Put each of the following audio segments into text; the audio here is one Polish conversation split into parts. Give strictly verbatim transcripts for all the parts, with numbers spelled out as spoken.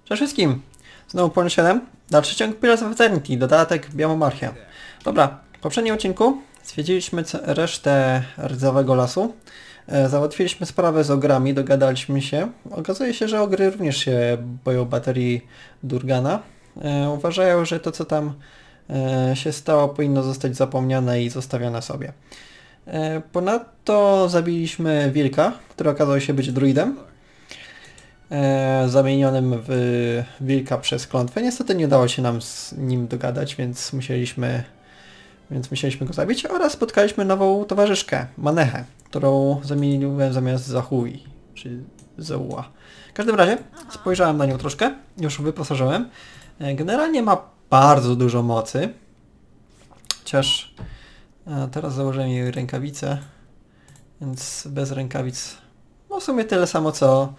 Cześć wszystkim! Znowu Pony siedem, dalszy ciąg Pillars of Eternity, dodatek Biomonarchia. Dobra, w poprzednim odcinku zwiedziliśmy resztę rdzawego lasu. E, załatwiliśmy sprawę z ogrami, dogadaliśmy się. Okazuje się, że ogry również się boją baterii Durgana. E, uważają, że to co tam e, się stało powinno zostać zapomniane i zostawione sobie. E, ponadto zabiliśmy wilka, który okazał się być druidem. E, zamienionym w wilka przez klątwę. Niestety nie udało się nam z nim dogadać, więc musieliśmy, więc musieliśmy go zabić oraz spotkaliśmy nową towarzyszkę, Manechę, którą zamieniłem zamiast Zahui, czy Zeua. W każdym razie spojrzałem na nią troszkę, już wyposażyłem. E, generalnie ma bardzo dużo mocy, chociaż a teraz założyłem jej rękawice, więc bez rękawic no w sumie tyle samo co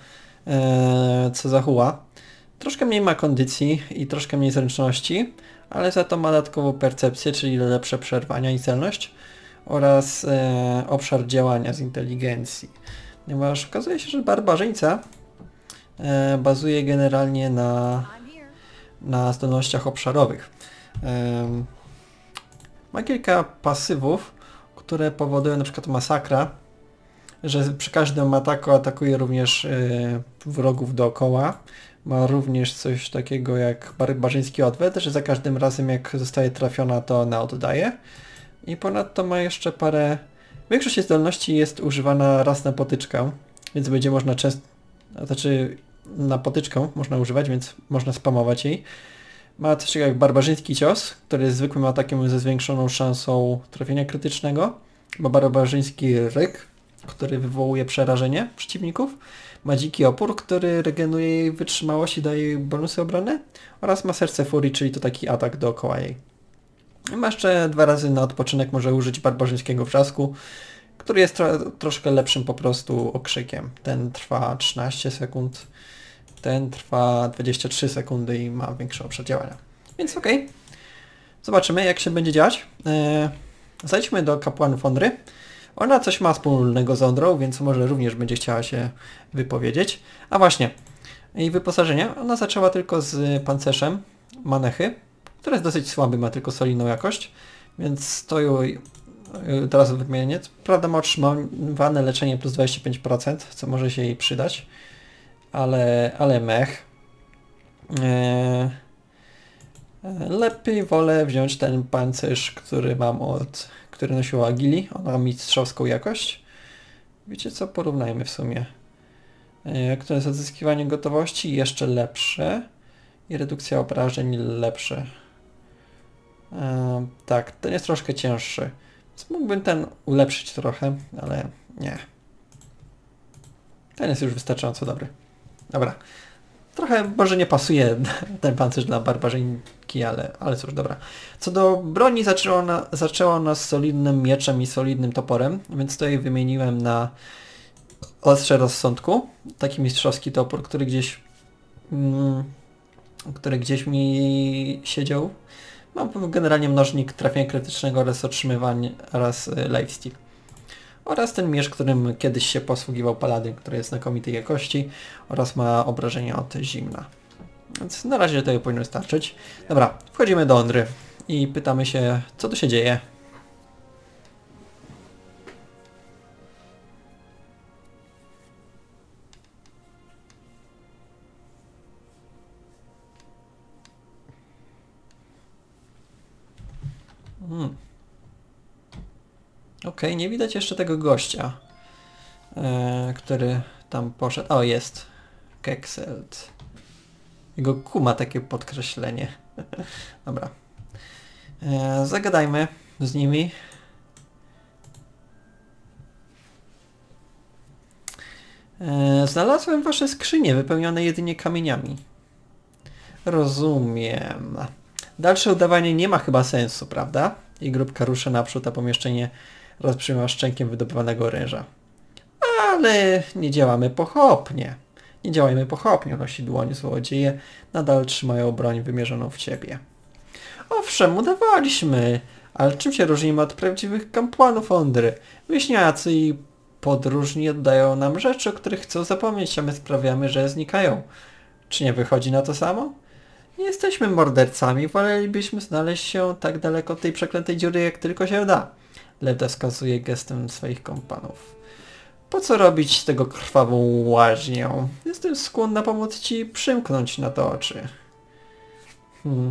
co Zahua. Troszkę mniej ma kondycji i troszkę mniej zręczności, ale za to ma dodatkową percepcję, czyli lepsze przerwania i celność oraz e, obszar działania z inteligencji. Ponieważ okazuje się, że barbarzyńca e, bazuje generalnie na, na zdolnościach obszarowych. E, ma kilka pasywów, które powodują na przykład masakra, że przy każdym ataku atakuje również yy, wrogów dookoła. Ma również coś takiego jak barbarzyński odwet, że za każdym razem jak zostaje trafiona, to ona oddaje. I ponadto ma jeszcze parę... Większość jej zdolności jest używana raz na potyczkę, więc będzie można często... Znaczy na potyczkę można używać, więc można spamować jej. Ma coś takiego jak barbarzyński cios, który jest zwykłym atakiem ze zwiększoną szansą trafienia krytycznego. Ma barbarzyński ryk, który wywołuje przerażenie przeciwników. Ma dziki opór, który regeneruje jej wytrzymałość i daje jej bonusy obrony. Oraz ma serce furii, czyli to taki atak dookoła jej. I ma jeszcze dwa razy na odpoczynek może użyć barbarzyńskiego wrzasku, który jest tro troszkę lepszym po prostu okrzykiem. Ten trwa trzynaście sekund, ten trwa dwadzieścia trzy sekundy i ma większy obszar działania. Więc okej. Okay. Zobaczymy jak się będzie działać. Eee, Zajdźmy do kapłanów Ondry. Ona coś ma wspólnego z Ondrą, więc może również będzie chciała się wypowiedzieć. A właśnie, jej wyposażenie. Ona zaczęła tylko z pancerzem Manechy, który jest dosyć słaby, ma tylko solidną jakość, więc to ją teraz wymienię. Prawda ma otrzymywane leczenie plus dwadzieścia pięć procent, co może się jej przydać, ale, ale mech. Eee, lepiej wolę wziąć ten pancerz, który mam od... który nosiła Agili. Ona ma mistrzowską jakość. Wiecie co? Porównajmy w sumie. E, które jest odzyskiwanie gotowości jeszcze lepsze. I redukcja obrażeń lepsze. E, tak, ten jest troszkę cięższy. Więc mógłbym ten ulepszyć trochę, ale nie. Ten jest już wystarczająco dobry. Dobra. Trochę może nie pasuje ten pancerz dla barbarzyńki, ale, ale cóż, dobra. Co do broni zaczęła ona, zaczęła ona z solidnym mieczem i solidnym toporem, więc to jej wymieniłem na ostrze rozsądku. Taki mistrzowski topór, który gdzieś mm, który gdzieś mi siedział. Mam generalnie mnożnik trafienia krytycznego oraz otrzymywanie oraz lifesteal. Oraz ten miecz, którym kiedyś się posługiwał paladyn, który jest znakomitej jakości oraz ma obrażenia od zimna. Więc na razie to powinno starczyć. Dobra, wchodzimy do Ondry i pytamy się, co tu się dzieje. Hmm. Okej, okay, nie widać jeszcze tego gościa, e, który tam poszedł. O, jest. Kekselt. Jego Q ma takie podkreślenie. Dobra. E, zagadajmy z nimi. E, znalazłem wasze skrzynie wypełnione jedynie kamieniami. Rozumiem. Dalsze udawanie nie ma chyba sensu, prawda? I grupka ruszy naprzód, a pomieszczenie rozprzyma szczękiem wydobywanego oręża. Ale nie działamy pochopnie. Nie działajmy pochopnie, nosi dłoń złodzieje. Nadal trzymają broń wymierzoną w ciebie. Owszem, udawaliśmy. Ale czym się różnimy od prawdziwych kapłanów Ondry? Wieśniacy i podróżni oddają nam rzeczy, o których chcą zapomnieć, a my sprawiamy, że znikają. Czy nie wychodzi na to samo? Nie jesteśmy mordercami, wolelibyśmy znaleźć się tak daleko od tej przeklętej dziury, jak tylko się da. Lewda wskazuje gestem swoich kompanów. Po co robić z tego krwawą łaźnię? Jestem skłonna pomóc ci przymknąć na to oczy. Hmm.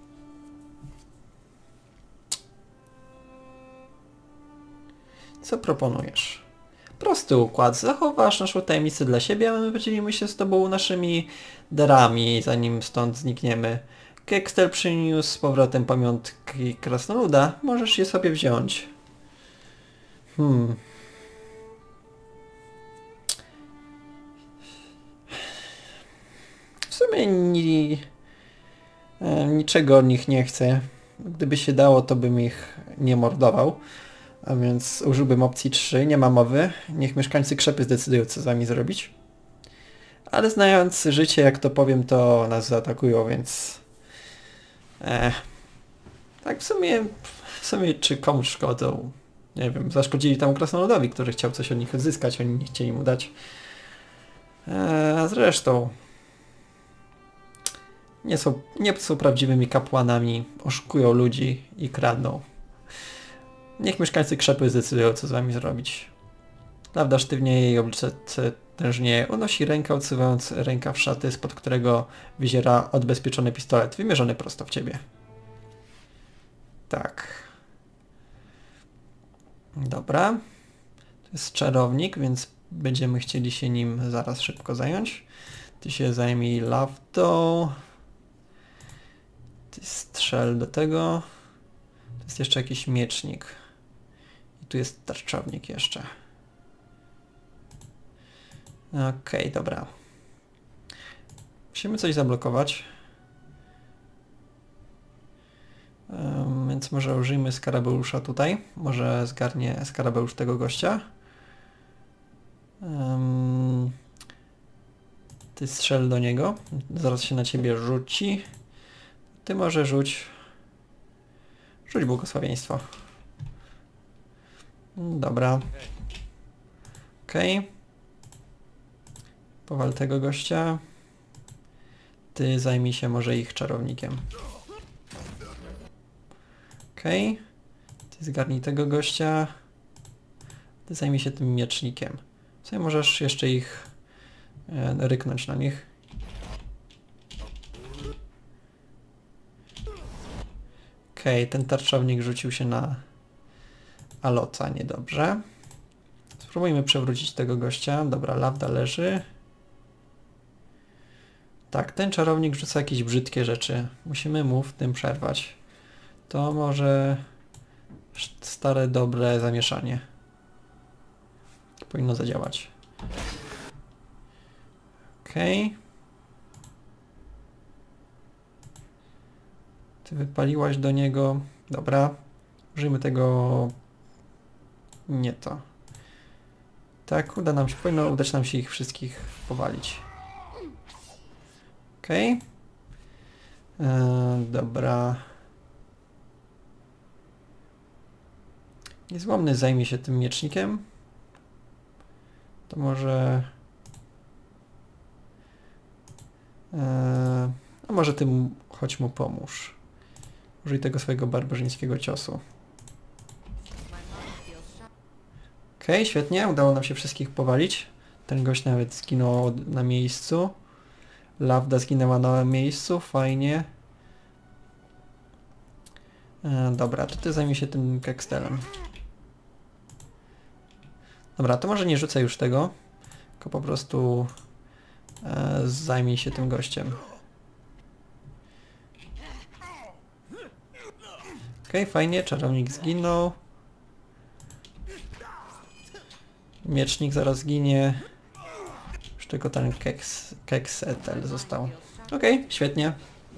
Co proponujesz? Prosty układ. Zachowasz naszą tajemnicę dla siebie, a my podzielimy się z tobą naszymi darami, zanim stąd znikniemy. Kextel przyniósł z powrotem pamiątki krasnoluda. Możesz je sobie wziąć. Hmm. W sumie ni... niczego od nich nie chcę. Gdyby się dało, to bym ich nie mordował. A więc użyłbym opcji trzy, nie ma mowy. Niech mieszkańcy krzepy zdecydują, co z wami zrobić. Ale znając życie, jak to powiem, to nas zaatakują, więc... Eh. Tak w sumie... W sumie czy komuś szkodzą? Nie wiem, zaszkodzili temu krasnoludowi, który chciał coś od nich odzyskać, oni nie chcieli mu dać. Eh, a zresztą... Nie są, nie są prawdziwymi kapłanami, oszukują ludzi i kradną. Niech mieszkańcy krzepy zdecydują, co z wami zrobić. Lawda sztywnieje i oblicze tężnieje. Unosi rękę, odsuwając ręka w szaty, spod którego wyziera odbezpieczony pistolet, wymierzony prosto w ciebie. Tak. Dobra. To jest czarownik, więc będziemy chcieli się nim zaraz szybko zająć. Ty się zajmij lawdą. Ty strzel do tego. To jest jeszcze jakiś miecznik. I tu jest tarczownik jeszcze. Okej, okay, dobra. Musimy coś zablokować. Um, więc może użyjmy skarabeusza tutaj. Może zgarnie skarabeusz tego gościa. Um, ty strzel do niego. Zaraz się na ciebie rzuci. Ty może rzuć. Rzuć błogosławieństwo. Dobra. Okej. Okay. Powal tego gościa. Ty zajmij się może ich czarownikiem. Okej. Okay. Ty zgarnij tego gościa. Ty zajmij się tym miecznikiem. Co możesz jeszcze ich e, ryknąć na nich. Okej, okay, ten tarczownik rzucił się na Alota, niedobrze. Spróbujmy przewrócić tego gościa. Dobra, lawda leży. Tak, ten czarownik rzuca jakieś brzydkie rzeczy. Musimy mu w tym przerwać. To może stare, dobre zamieszanie. Powinno zadziałać. Okej. Okay. Ty wypaliłaś do niego. Dobra. Użyjmy tego... Nie to. Tak, uda nam się, powinno udać nam się ich wszystkich powalić. Okej. Okay. Eee, dobra. Niezłomny zajmie się tym miecznikiem. To może... Eee, a może ty mu, chodź mu pomóż. Użyj tego swojego barbarzyńskiego ciosu. Okej, okay, świetnie. Udało nam się wszystkich powalić. Ten gość nawet zginął na miejscu. Lawda zginęła na miejscu. Fajnie. E, dobra, to ty zajmij się tym kekstelem. Dobra, to może nie rzucę już tego. Tylko po prostu e, zajmij się tym gościem. Okej, okay, fajnie. Czarownik zginął. Miecznik zaraz ginie. Już tylko ten keks, keksetel został. Okej, okay, świetnie.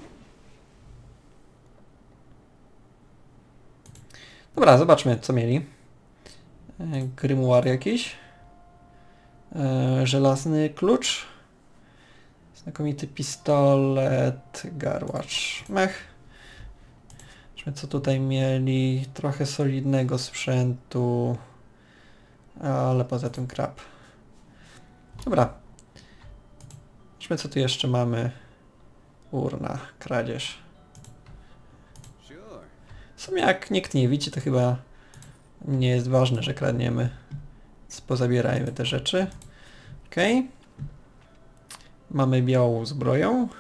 Dobra, zobaczmy co mieli. Grymuar jakiś. E, żelazny klucz. Znakomity pistolet. Garłacz. Mech. Zobaczmy co tutaj mieli. Trochę solidnego sprzętu. Ale poza tym krab. Dobra. Zobaczmy, co tu jeszcze mamy. Urna, kradzież. W sumie jak nikt nie widzi, to chyba nie jest ważne, że kradniemy. Więc pozabierajmy te rzeczy. Okej. Okay. Mamy białą zbroję.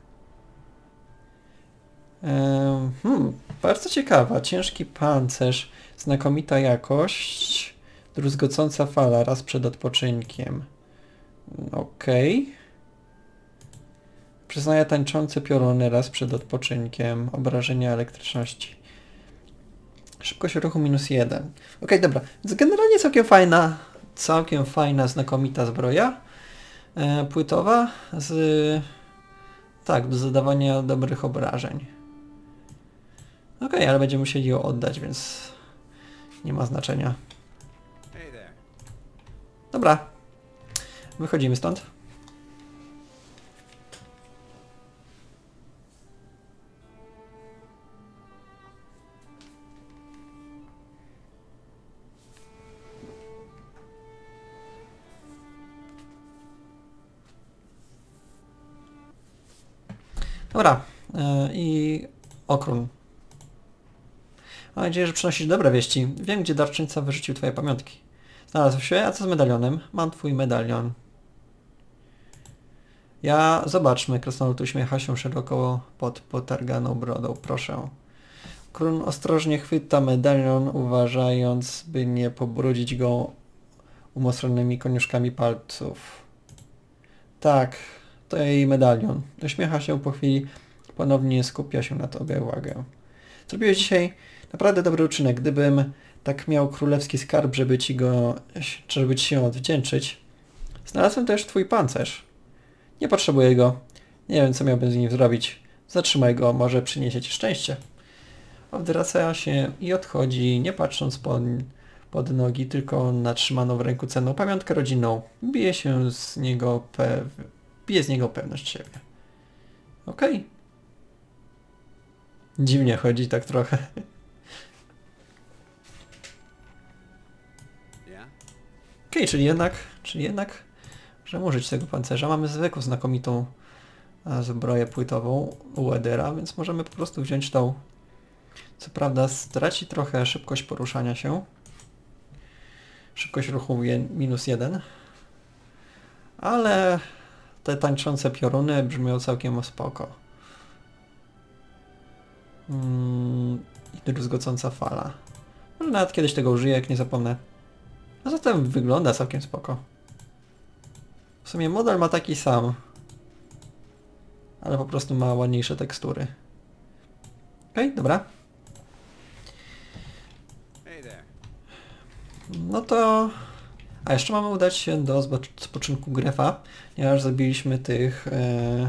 Ehm, hmm, bardzo ciekawa. Ciężki pancerz, znakomita jakość, druzgocąca fala raz przed odpoczynkiem. Okej. Okay. Przyznaję tańczące pioruny raz przed odpoczynkiem. Obrażenia elektryczności. Szybkość ruchu minus jeden. Okej, okay, dobra. Więc generalnie całkiem fajna, całkiem fajna, znakomita zbroja e, płytowa z... Tak, do zadawania dobrych obrażeń. Okej, okay, ale będziemy musieli ją oddać, więc nie ma znaczenia. Dobra. Wychodzimy stąd. Dobra. Yy, I okrun. Mam nadzieję, że przynosisz dobre wieści. Wiem, gdzie darczyńca wyrzucił twoje pamiątki. Znalazł się, a co z medalionem? Mam twój medalion. Ja... Zobaczmy, krasnolud uśmiecha się szeroko pod potarganą brodą. Proszę. Krun ostrożnie chwyta medalion, uważając, by nie pobrudzić go umostronymi koniuszkami palców. Tak, to jej medalion. Uśmiecha się po chwili, ponownie skupia się na tobie uwagę. Zrobiłeś dzisiaj naprawdę dobry uczynek. Gdybym tak miał królewski skarb, żeby ci go, żeby ci się odwdzięczyć. Znalazłem też twój pancerz. Nie potrzebuję go. Nie wiem, co miałbym z nim zrobić. Zatrzymaj go, może przyniesie ci szczęście. Odwraca się i odchodzi, nie patrząc pod, pod nogi, tylko na trzymaną w ręku cenną pamiątkę rodzinną. Bije się z niego pew... Bije z niego pewność siebie. Okej. Okay. Dziwnie chodzi tak trochę. Okej, okay, czyli jednak, czyli jednak, że użyć tego pancerza. Mamy zwykłą, znakomitą zbroję płytową u Edera, więc możemy po prostu wziąć tą. Co prawda straci trochę szybkość poruszania się. Szybkość ruchu minus jeden. Ale te tańczące pioruny brzmią całkiem spoko. Mm, I druzgocąca fala. Może nawet kiedyś tego użyję, jak nie zapomnę. A zatem wygląda całkiem spoko. W sumie model ma taki sam. Ale po prostu ma ładniejsze tekstury. Okej, okay, dobra. No to... A jeszcze mamy udać się do spoczynku Grefa, ponieważ zabiliśmy tych... E...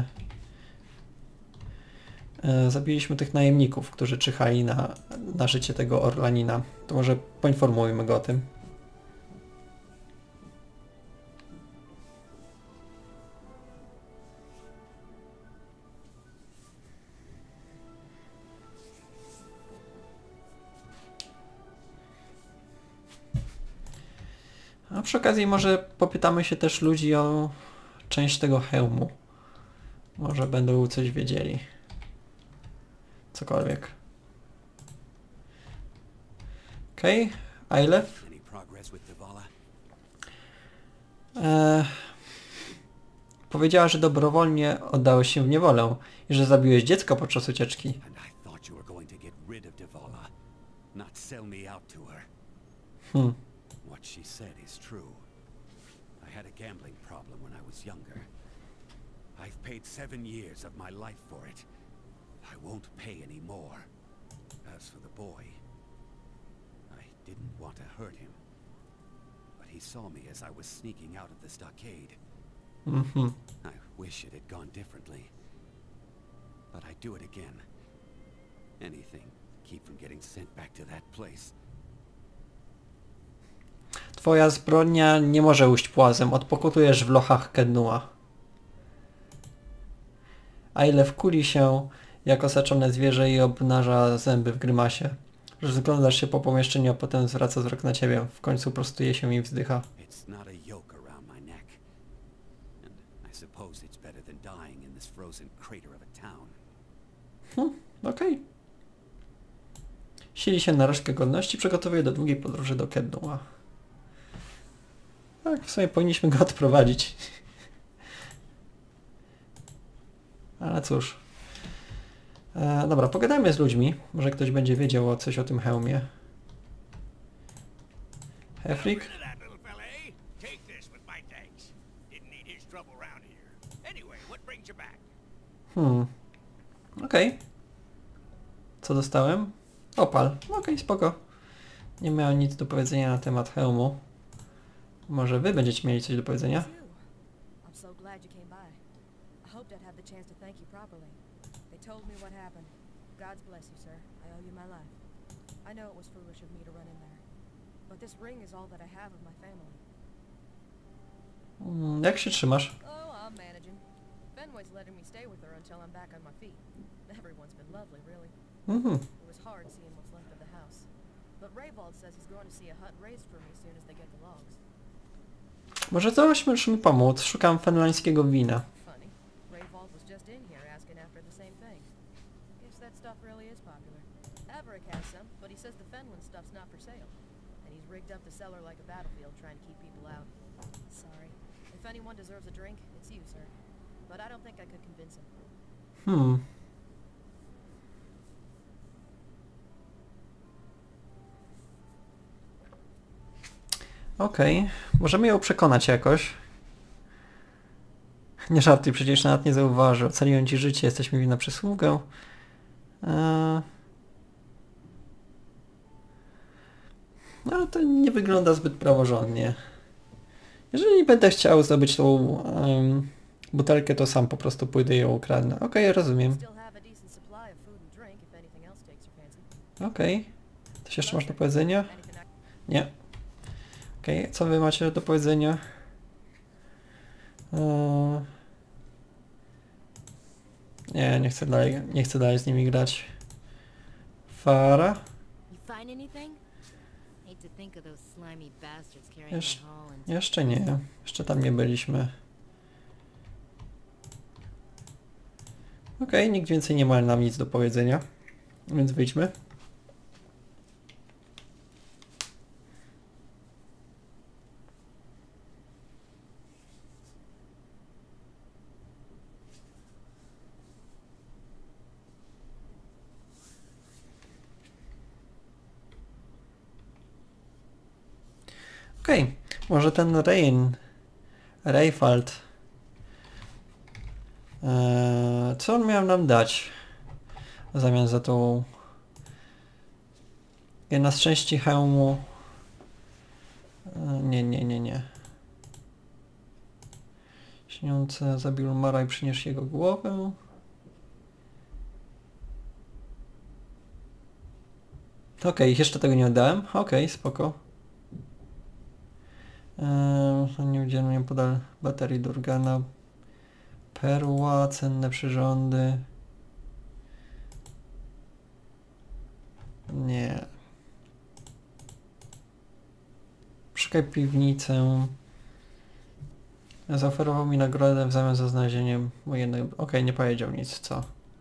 E, zabiliśmy tych najemników, którzy czyhali na, na życie tego Orlanina. To może poinformujmy go o tym. A przy okazji może popytamy się też ludzi o część tego hełmu. Może będą coś wiedzieli. Cokolwiek. Okej, okay. Ailef. Eee, powiedziała, że dobrowolnie oddałeś się w niewolę i że zabiłeś dziecko podczas ucieczki. Hmm. What she said is true. I had a gambling problem when I was younger. I've paid seven years of my life for it. I won't pay any more. As for the boy, I didn't want to hurt him. But he saw me as I was sneaking out of the stockade. Mm-hmm. I wish it had gone differently. But I'd do it again. Anything to keep from getting sent back to that place. Twoja zbrodnia nie może ujść płazem. Odpokutujesz w lochach Kednua. Ailef kuli się jak osaczone zwierzę i obnaża zęby w grymasie. Rozglądasz się po pomieszczeniu, a potem zwraca wzrok na ciebie. W końcu prostuje się i wzdycha. dying in this frozen crater of a town. Hm, okej. Okay. Sili się na resztkę godności, przygotowuje do długiej podróży do Kednua. Tak, w sumie powinniśmy go odprowadzić. Ale cóż. E, dobra, pogadajmy z ludźmi. Może ktoś będzie wiedział o coś o tym hełmie. Hefrik? Hmm. Okej. Okay. Co dostałem? Opal. Okej, okay, spoko. Nie miałem nic do powiedzenia na temat hełmu. Może wy będziecie mieli coś do powiedzenia? Hmm, jak się trzymasz? Mhm. Może coś możesz mi pomóc? Szukam fenlańskiego wina. Hmm. Okej, okay. Możemy ją przekonać jakoś. Nie żartuj, przecież nawet nie zauważy. Ocaliłem ci życie, jesteśmy mi na przysługę. Eee... No to nie wygląda zbyt praworządnie. Jeżeli będę chciał zdobyć tą um, butelkę, to sam po prostu pójdę i ją ukradnę. Okej, okay, rozumiem. Okej. Okay. Coś jeszcze masz do powiedzenia? Nie. Okej, okay. Co wy macie do powiedzenia? Eee... Nie, nie chcę dalej, nie chcę dalej z nimi grać. Fara? Jesz jeszcze nie. Jeszcze tam nie byliśmy. Okej, okay, nikt więcej nie ma nam nic do powiedzenia. Więc wyjdźmy. Okej, okay. Może ten Rain, Rayfald, eee, co on miał nam dać w zamian za tą jedna z części hełmu? Eee, nie, nie, nie, nie. Śniące zabił Mara i przyniósł jego głowę. Okej, okay, jeszcze tego nie oddałem. Okej, okay, spoko. Eee, nie udzielę podal baterii Durgana. Perła, cenne przyrządy. Nie. Szukaj piwnicę. Zaoferował mi nagrodę w zamian za znalezienie jednego... Okej, okay, nie powiedział nic, co?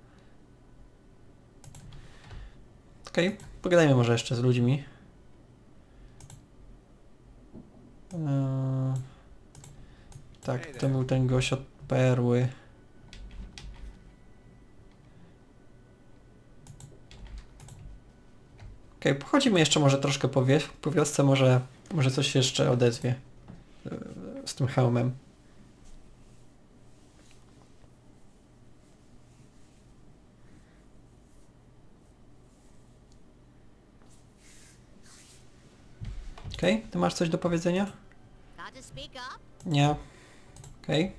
Okej, okay, pogadajmy może jeszcze z ludźmi. Eee, tak, to był ten gość od perły. Okej, okay, pochodzimy jeszcze może troszkę po, wie po wiosce, może, może coś się jeszcze odezwie z tym hełmem. Okej, okay, ty masz coś do powiedzenia? Nie. Okej. Okay.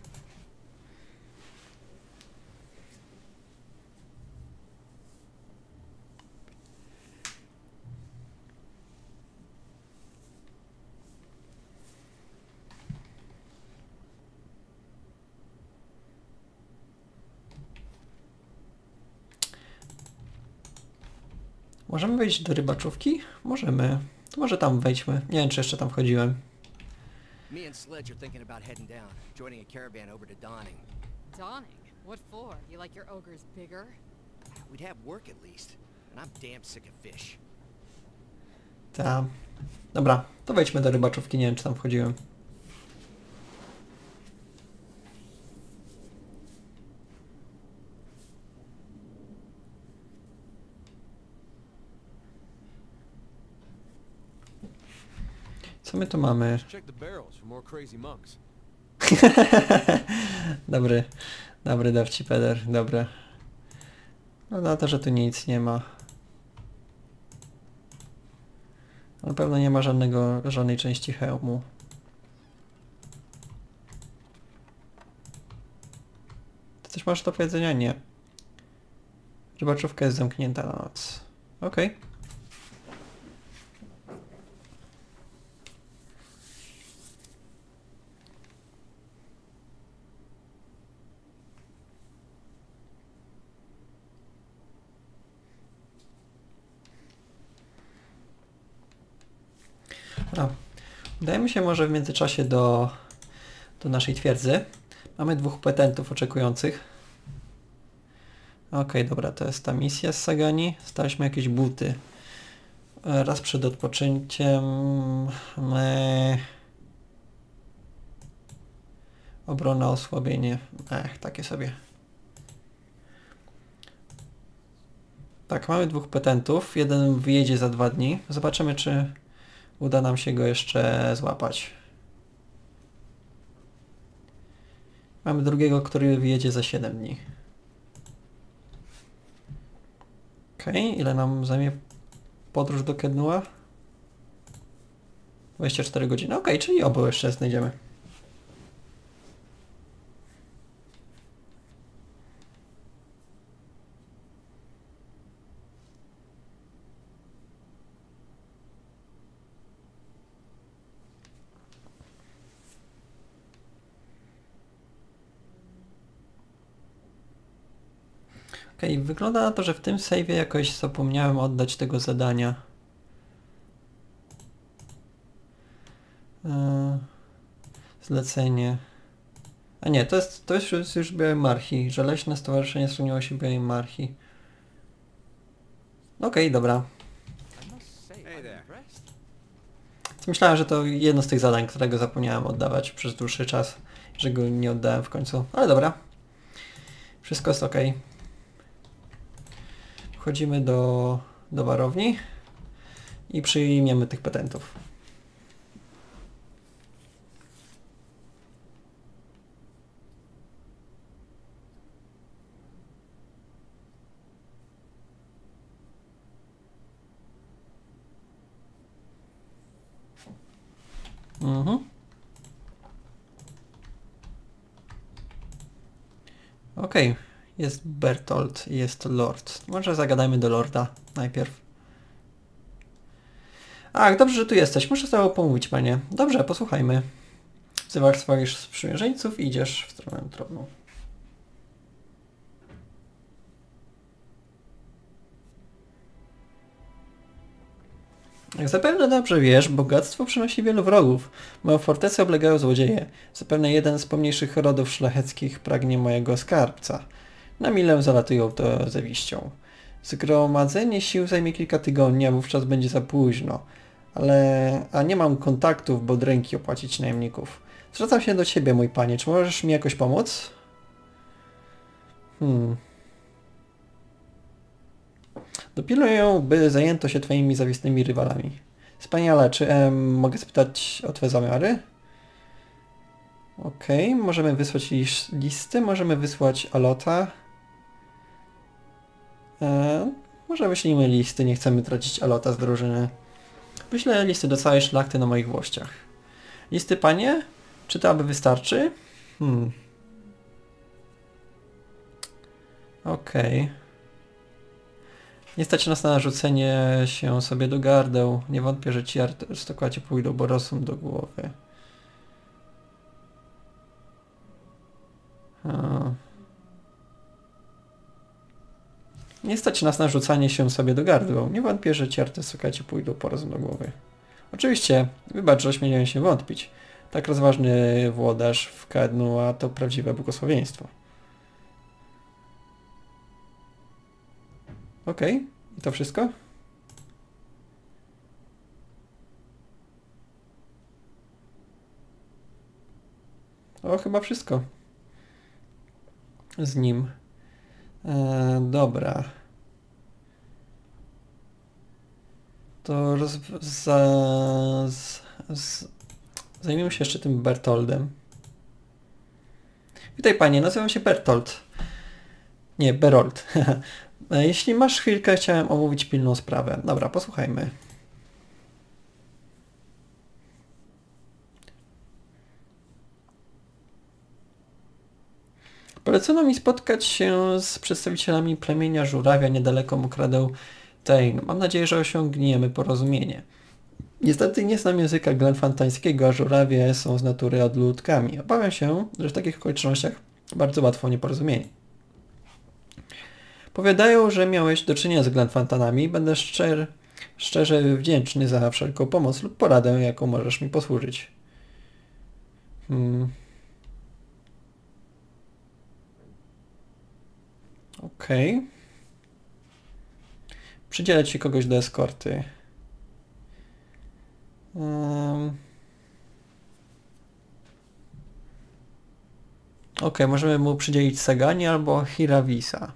Możemy wejść do rybaczówki? Możemy. To może tam wejdźmy. Nie wiem, czy jeszcze tam wchodziłem. Me and Sledge are thinking about heading down, joining a caravan over to Dawning. Dawning? What for? You like your ogres bigger? We'd have work at least. And I'm damn sick of fish. Ta. Dobra, to wejdźmy do rybaczówki, nie wiem czy tam wchodziłem. Co my tu mamy? Dobry, dobry dowcip, Eder, dobre. No na to, że tu nic nie ma. Na pewno nie ma żadnego, żadnej części hełmu. Ty coś masz do powiedzenia? Nie. Rybaczówka jest zamknięta na noc. Okej. Okay. No. Udajemy się może w międzyczasie do, do naszej twierdzy. Mamy dwóch petentów oczekujących. Okej, okay, dobra, to jest ta misja z Sagani. Staliśmy jakieś buty. Raz przed odpoczynkiem... Me... Obrona, osłabienie. Ech, takie sobie. Tak, mamy dwóch petentów. Jeden wyjedzie za dwa dni. Zobaczymy, czy uda nam się go jeszcze złapać. Mamy drugiego, który wyjedzie za siedem dni. Okej, okay, ile nam zajmie podróż do Kednua? dwadzieścia cztery godziny. Okej, okay, czyli obu jeszcze znajdziemy. Okej, okay, wygląda na to, że w tym save'ie jakoś zapomniałem oddać tego zadania. Yy, zlecenie. A nie, to jest, to jest już, już Białej Marchi, że Leśne Stowarzyszenie spełniło się Białej Marchi. Okej, okay, dobra. Myślałem, że to jedno z tych zadań, którego zapomniałem oddawać przez dłuższy czas, że go nie oddałem w końcu, ale dobra. Wszystko jest ok. Wchodzimy do, do warowni i przyjmiemy tych petentów. Mhm. Okej. Okay. Jest Bertolt, jest Lord. Może zagadajmy do Lorda najpierw. Ach, dobrze, że tu jesteś. Muszę z tobą pomówić, panie. Dobrze, posłuchajmy. Wzywasz swoich sprzymierzeńców i idziesz w stronę tronu. Jak zapewne dobrze wiesz, bogactwo przynosi wielu wrogów. Moją fortecę oblegają złodzieje. Zapewne jeden z pomniejszych rodów szlacheckich pragnie mojego skarbca. Na milę zalatują to zawiścią. Zgromadzenie sił zajmie kilka tygodni, a wówczas będzie za późno. Ale... a nie mam kontaktów, by od ręki opłacić najemników. Zwracam się do ciebie, mój panie. Czy możesz mi jakoś pomóc? Hmm... Dopilnuję, by zajęto się twoimi zawisnymi rywalami. Wspaniale, czy em, mogę spytać o twoje zamiary? Okej, okay, możemy wysłać listy, możemy wysłać Alota. E, może wyślijmy listy, nie chcemy tracić Alota z drużyny. Wyślę listy do całej szlachty na moich włościach. Listy, panie? Czy to aby wystarczy? Hmm. Okej. Okay. Nie stać nas na narzucenie się sobie do gardeł. Nie wątpię, że ci arystokraci pójdą borosum do głowy. A. Nie stać nas na rzucanie się sobie do gardła. Nie wątpię, że ci arystokraci pójdą porozum do głowy. Oczywiście, wybacz, że ośmieliłem się wątpić. Tak rozważny włodarz w Kednua to prawdziwe błogosławieństwo. Okej. Okay. I to wszystko? O, chyba wszystko. Z nim. E, dobra. To roz... za... z... z... zajmiemy się jeszcze tym Bertoldem. Witaj panie, nazywam się Bertold. Nie, Berold. Jeśli masz chwilkę, chciałem omówić pilną sprawę. Dobra, posłuchajmy. Polecono mi spotkać się z przedstawicielami plemienia żurawia niedaleko Mokradeł Tain. Mam nadzieję, że osiągniemy porozumienie. Niestety nie znam języka glenfantańskiego, a żurawie są z natury odludkami. Obawiam się, że w takich okolicznościach bardzo łatwo nieporozumienie. Powiadają, że miałeś do czynienia z glenfantanami. Będę szczer, szczerze wdzięczny za wszelką pomoc lub poradę, jaką możesz mi posłużyć. Hmm. Okej. Okay. Przydzielę ci kogoś do eskorty. Um. Okej, okay, możemy mu przydzielić Sagani albo Hiravisa.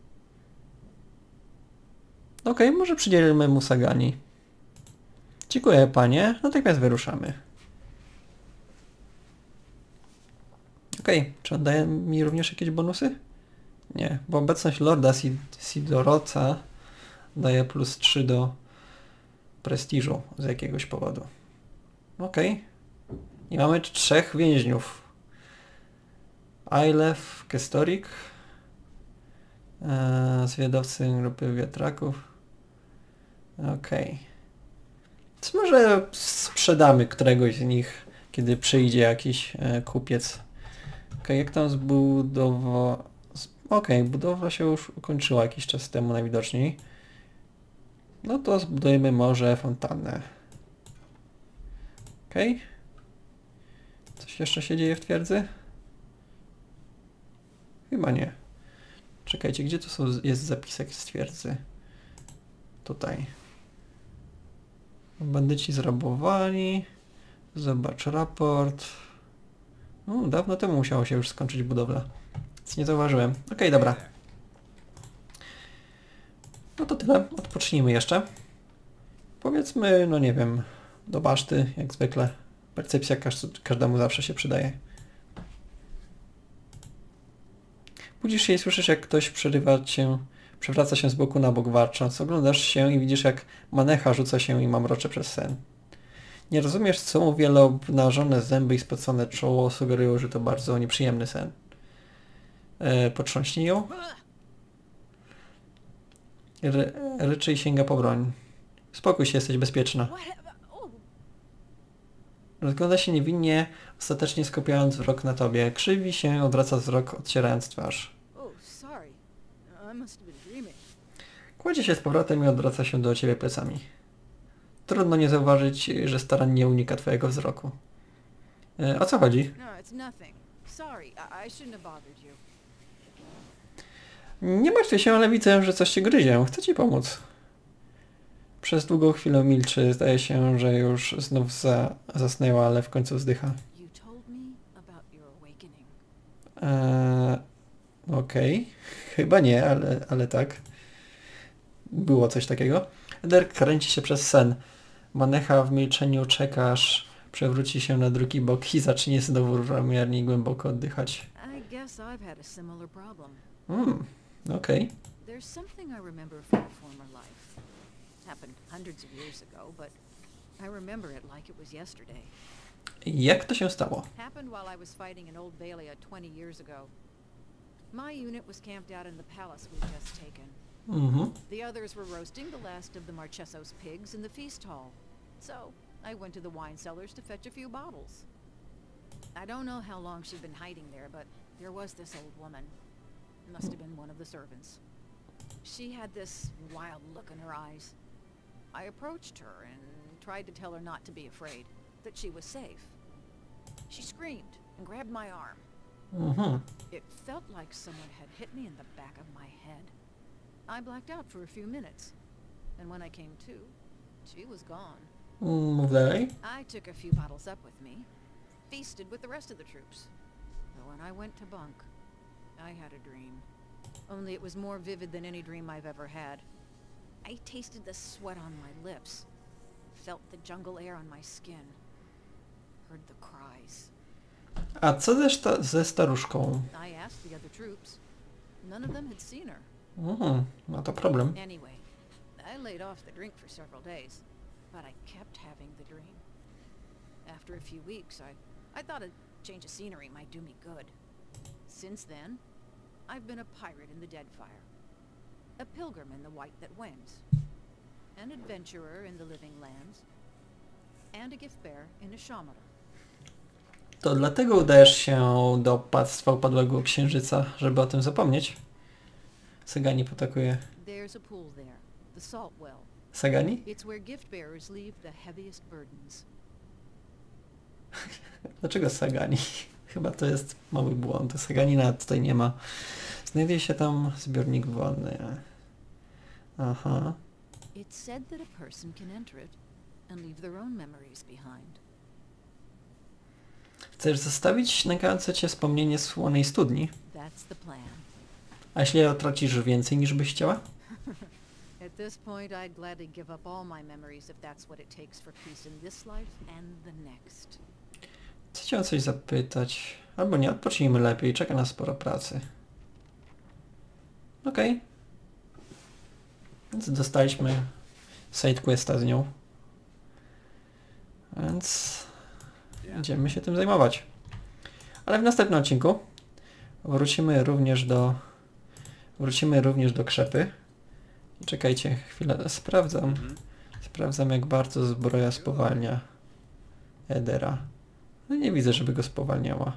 Okej, okay, może przydzielimy mu Sagani. Dziękuję panie, natychmiast wyruszamy. Okej, okay, czy on daje mi również jakieś bonusy? Nie, bo obecność Lorda Sid Sidoroca daje plus trzy do prestiżu z jakiegoś powodu. Okej. Okay. I mamy trzech więźniów. Ailef, Kestorik, eee, zwiadowcy grupy wiatraków. Okej. Okay. Może sprzedamy któregoś z nich, kiedy przyjdzie jakiś e, kupiec. Okej, okay, jak tam zbudowa... Okej, okay, budowla się już ukończyła jakiś czas temu najwidoczniej. No to zbudujemy może fontannę. Okej. Okay. Coś jeszcze się dzieje w twierdzy? Chyba nie. Czekajcie, gdzie tu są, jest zapisek z twierdzy? Tutaj. Bandyci zrabowani. Zobacz raport. No, dawno temu musiało się już skończyć budowla. Nic nie zauważyłem. Okej, okay, dobra. No to tyle. Odpocznijmy jeszcze. Powiedzmy, no nie wiem, do baszty, jak zwykle. Percepcja każdemu zawsze się przydaje. Budzisz się i słyszysz, jak ktoś przerywa się, przewraca się z boku na bok warcząc. Oglądasz się i widzisz, jak manecha rzuca się i mamrocze przez sen. Nie rozumiesz, co mu wieloobnażone zęby i spocone czoło sugerują, że to bardzo nieprzyjemny sen. E, potrząśnij ją. Ry ryczy i sięga po broń. Spokój się, jesteś bezpieczna. Rozgląda się niewinnie, ostatecznie skupiając wzrok na tobie. Krzywi się, odwraca wzrok, odcierając twarz. Kładzie się z powrotem i odwraca się do ciebie plecami. Trudno nie zauważyć, że starannie unika twojego wzroku. E, o co chodzi? Nie martwię się, ale widzę, że coś cię gryzie. Chcę ci pomóc. Przez długą chwilę milczy. Zdaje się, że już znów za, zasnęła, ale w końcu wzdycha. Eee, Okej. Okay. Chyba nie, ale, ale tak. Było coś takiego. Eder kręci się przez sen. Manecha w milczeniu czeka, aż przewróci się na drugi bok i zacznie znowu równomiernie głęboko oddychać. Hmm, okej. Okay. Jak to się stało? My unit was camped out in the palace we'd just taken. Mm-hmm. The others were roasting the last of the Marcheso's pigs in the feast hall. So, I went to the wine cellars to fetch a few bottles. I don't know how long she'd been hiding there, but there was this old woman. Must have been one of the servants. She had this wild look in her eyes. I approached her and tried to tell her not to be afraid, that she was safe. She screamed and grabbed my arm. Mm-hmm. It felt like someone had hit me in the back of my head. I blacked out for a few minutes, and when I came to, she was gone. Mów dalej. I took a few bottles up with me, feasted with the rest of the troops. But when I went to bunk, I had a dream. Only it was more vivid than any dream I've ever had. I tasted the sweat on my lips, felt the jungle air on my skin, heard the cries. A co ze, sta ze staruszką? I asked the other troops. None of them had seen her. Mhm, no to problem. Anyway, I laid off the drink for several days, but I kept having the dream. After a few weeks, I, I thought a change of scenery might do me good. Since then, I've been a pirate in the Deadfire, a pilgrim in the White That Wends, an adventurer in the Living Lands, and a gift bearer in a Shamater. To dlatego udajesz się do Opactwa Upadłego Księżyca, żeby o tym zapomnieć? Sagani potakuje. There's a pool there, the Salt Well. Sagani? It's where gift bearers leave the heaviest burdens. Dlaczego Sagani? Chyba to jest mały błąd. Saganina tutaj nie ma. Znajduje się tam zbiornik wodny. Aha. It's said that a person can enter it and leave their own memories behind. Chcesz zostawić nękające cię wspomnienie słonej studni? That's the plan. A jeśli tracisz więcej niż byś chciała? At this point, I'd gladly give up all my memories if that's what it takes for peace in this life and the next. Chcę cię o coś zapytać. Albo nie, odpocznijmy lepiej. Czeka nas sporo pracy. Okej. Okay. Więc dostaliśmy sidequesta z nią. Więc będziemy się tym zajmować. Ale w następnym odcinku wrócimy również do wrócimy również do krzepy. Czekajcie chwilę, sprawdzam. Sprawdzam, jak bardzo zbroja spowalnia Edera. No nie widzę, żeby go spowalniała.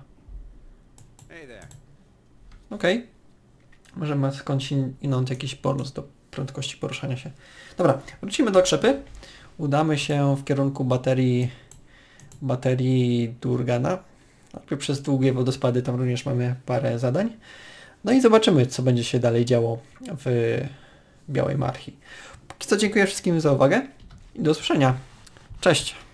Okej. Okay. Może ma skądinąd jakiś bonus do prędkości poruszania się. Dobra, wrócimy do krzepy. Udamy się w kierunku baterii baterii Durgana. Najpierw przez długie wodospady, tam również mamy parę zadań. No i zobaczymy, co będzie się dalej działo w Białej Marchi. Póki co dziękuję wszystkim za uwagę i do usłyszenia. Cześć!